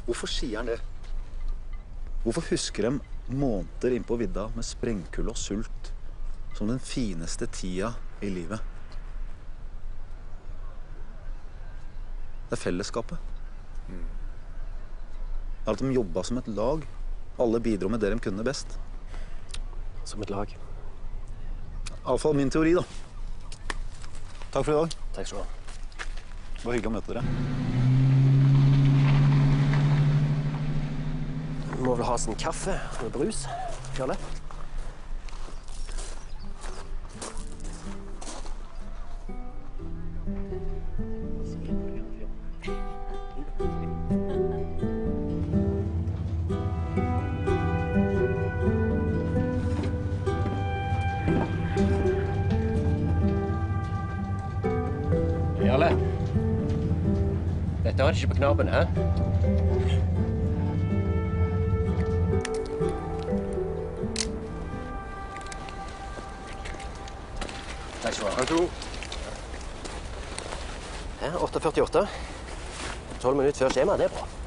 Hvorfor sier han det? Hvorfor husker de måneder inn på vidda med sprengkulde og sult som den fineste tida i livet? Det er fellesskapet. At de jobbet som et lag. Alle bidro med det de kunne best. Som et lag. I alle fall min teori, da. Takk for i dag. Takk skal du ha. Det var hyggelig å møte dere. Du må vel ha sånn kaffe eller brus? Gjør det? Jarle, dette har de ikke på knappen, hæ? Takk skal du ha. Vær så god. Ja, 8:48. 12 minutter før skjema, det er bra.